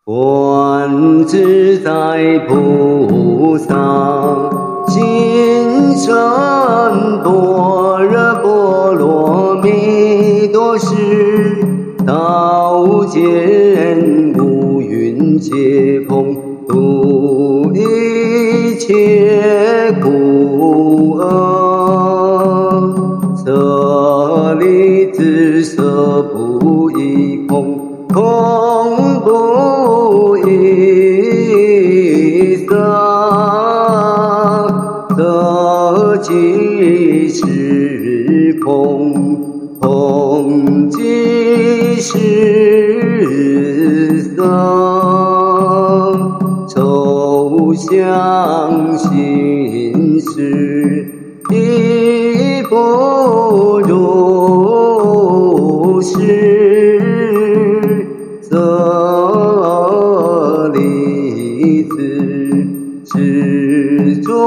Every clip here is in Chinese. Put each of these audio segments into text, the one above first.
观自在菩萨心生般若波罗蜜多时，道见五蕴皆空，度一切苦厄。舍利子，色不异空，空不异色，色即是空，空即是色。受想行识，亦复如是。舍利子，是诸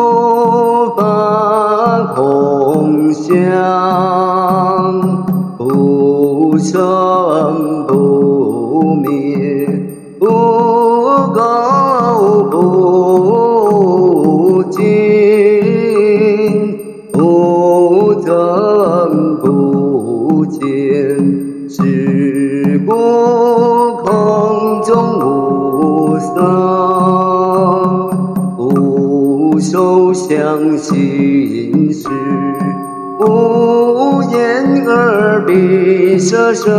法空相，不生不灭，不垢不净，不增不减，是故空中无色，无受想行识，无眼耳鼻舌身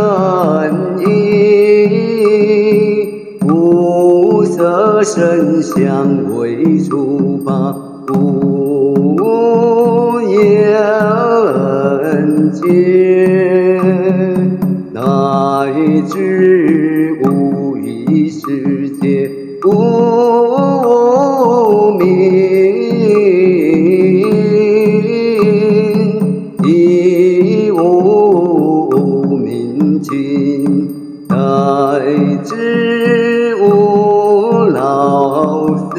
意，无色声香味触法，无眼界，乃至无意识界，无明，亦无明尽，乃至无老死，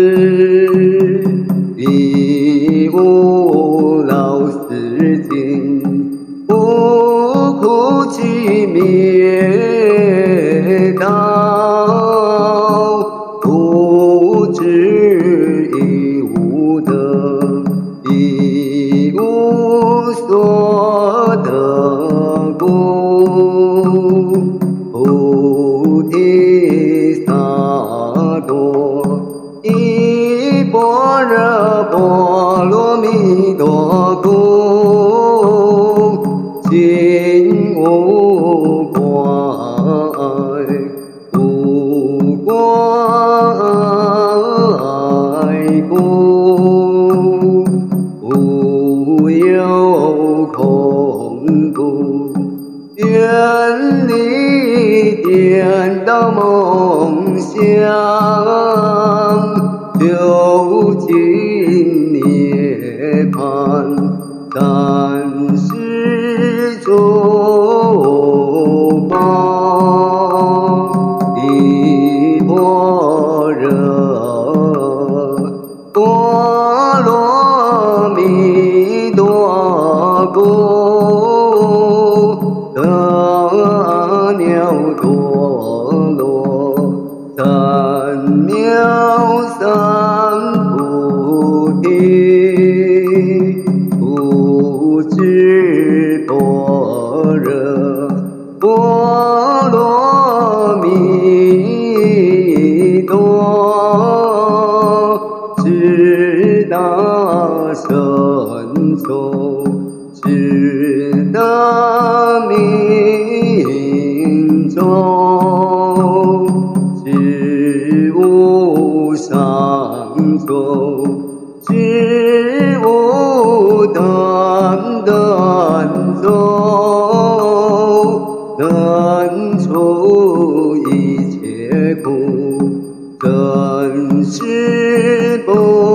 亦无老死尽，无苦集灭道，无智亦无得，亦无所得故，菩提萨埵依般若波罗蜜多故，心无挂碍，无挂碍故，无有恐怖，远离颠倒梦想，究竟涅槃，但是诸法依般若波罗蜜多故，得了多罗三藐三菩提，不知般若波罗蜜多，直达神咒，直达明咒，直无上咒，直无等等咒，能除一切苦，真实不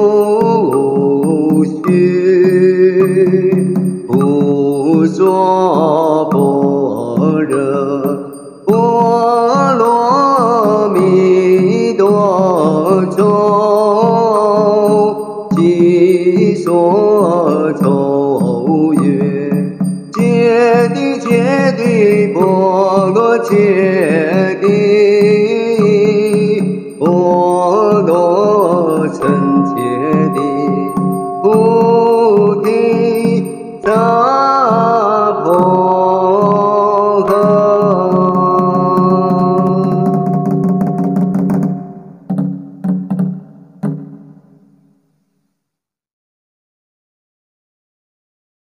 虚，不说般若波罗蜜多咒，即说咒曰：揭谛揭谛波罗揭谛。 得